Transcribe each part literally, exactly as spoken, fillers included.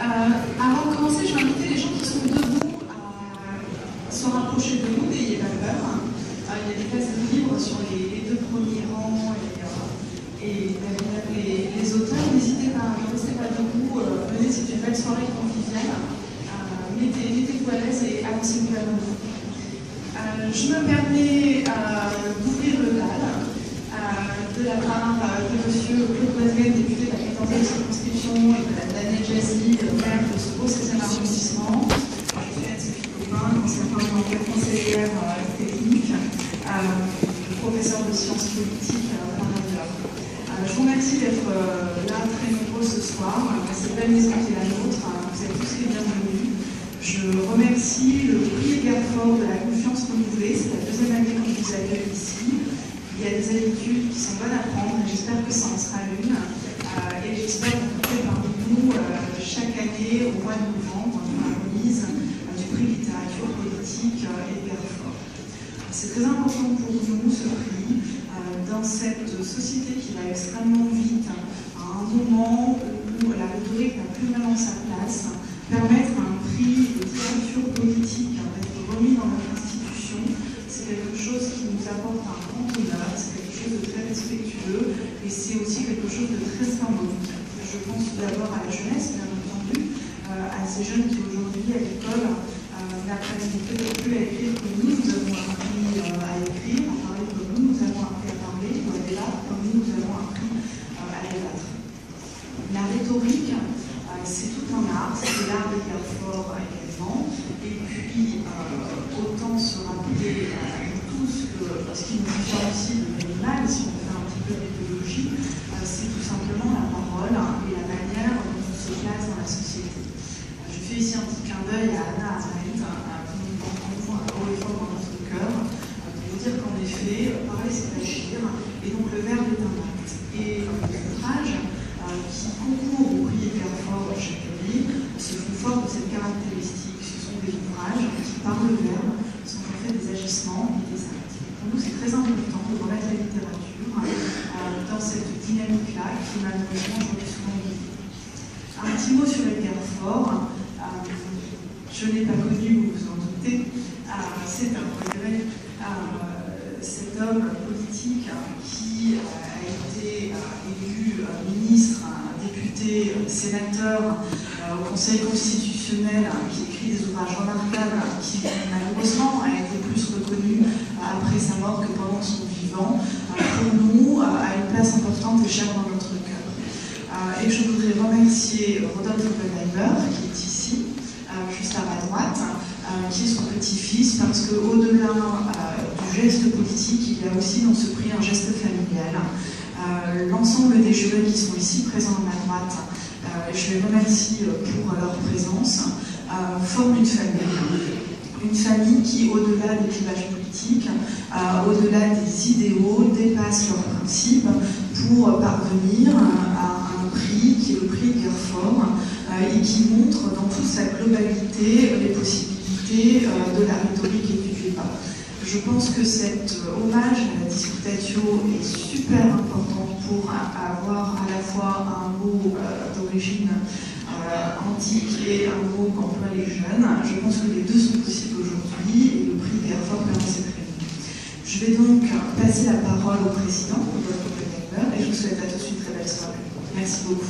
Euh, avant de commencer, je vais inviter les gens qui sont debout à se rapprocher de nous, n'ayez pas peur. Euh, il y a des places libres sur les, les deux premiers rangs et, euh, et derrière les, les auteurs. N'hésitez pas, ne restez pas debout, euh, venez, c'est une belle soirée conviviale. Euh, mettez, mettez-vous à l'aise et avancez-vous vers nous. Euh, je me permets euh, d'ouvrir le bal euh, de la part euh, de M. Claude Boisguel, député de la quatorzième circonscription, et de la Daniel Jazzy, maire de ce beau seizième arrondissement. Je suis Sophie Coupin, ancienne conseillère euh, technique, euh, professeur de sciences politiques euh, par ailleurs. Euh, je vous remercie d'être euh, là très nombreux ce soir. C'est belle maison qui est la nôtre. Vous êtes tous les bienvenus. Je remercie le prix Edgar Faure de la confiance renouvelée. C'est la deuxième année que je vous accueille ici. Il y a des habitudes qui sont bonnes à prendre et j'espère que ça en sera une. Euh, et j'espère que vous serez parmi nous euh, chaque année au mois de novembre pour la remise euh, du prix littérature politique euh, Edgar Faure. C'est très important pour nous ce prix euh, dans cette société qui va extrêmement vite, à un moment où la rhétorique n'a plus vraiment sa place. Permettre un prix de littérature politique d'être remis dans notre institution, c'est quelque chose qui nous apporte un grand honneur, c'est quelque chose de très respectueux et c'est aussi quelque chose de très symbolique. Je pense tout d'abord à la jeunesse, bien entendu, euh, à ces jeunes qui aujourd'hui à l'école euh, n'apprennent peut-être plus à écrire comme nous, nous avons appris euh, à écrire, à parler comme nous, nous avons appris à parler, à débattre comme nous, nous avons appris euh, à débattre. La rhétorique, c'est tout un art, c'est l'art d'Edgar Faure également, et puis euh, autant se rappeler euh, tous que ce qui nous différencie de l'animal, si on fait un petit peu d'éthologie, euh, c'est tout simplement la parole et la manière dont on se place dans la société. Euh, je fais ici un petit clin d'œil à Hannah Arendt, euh, que nous portons haut et fort dans notre cœur, euh, pour vous dire qu'en effet, parler c'est agir, et donc le verbe est un acte. Et euh, l'ouvrage qui concourent au prix Edgar Faure chaque année se font fort de cette caractéristique. Ce sont des ouvrages qui, par le verbe, sont en fait des agissements et des actes. Pour nous, c'est très important de remettre la littérature euh, dans cette dynamique-là qui, malheureusement, aujourd'hui souvent oubliée. Un petit mot sur Edgar Faure. Euh, je ne l'ai pas connu, vous vous en doutez. Euh, c'est un regret. Euh, cet homme politique qui euh, a été euh, élu euh, ministre, député, euh, sénateur euh, au Conseil constitutionnel, hein, qui écrit des ouvrages remarquables, qui malheureusement a été plus reconnu euh, après sa mort que pendant son vivant, euh, pour nous euh, a une place importante et chère dans notre cœur. Euh, et je voudrais remercier Rodolphe Oppenheimer, qui est ici, euh, juste à ma droite, euh, qui est son petit-fils, parce qu'au-delà euh, du geste politique, il y a aussi dans ce prix un geste familial. Euh, L'ensemble des jurés qui sont ici présents à ma droite, euh, je les remercie pour leur présence, euh, forment une famille. Une famille qui, au-delà des clivages politiques, euh, au-delà des idéaux, dépasse leurs principes pour parvenir à un prix qui est le prix Edgar Faure euh, et qui montre dans toute sa globalité les possibilités euh, de la rhétorique et du débat. Je pense que cet hommage à la disputatio est super important pour avoir à la fois un mot euh, d'origine euh, antique et un mot qu'emploient les jeunes. Je pense que les deux sont possibles aujourd'hui et le prix Edgar Faure permet cette réunion. Je vais donc passer la parole au président, Rodolphe Oppenheimer, et je vous souhaite à tous une très belle soirée. Merci beaucoup.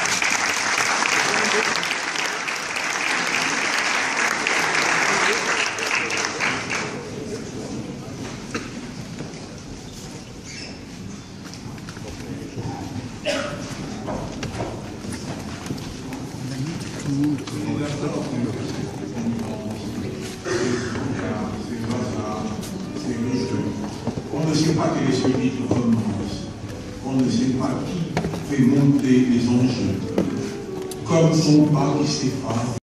On ne sait pas quel esprit commence. On ne sait pas qui fait monter les enjeux. Comme son pas qui s'efface.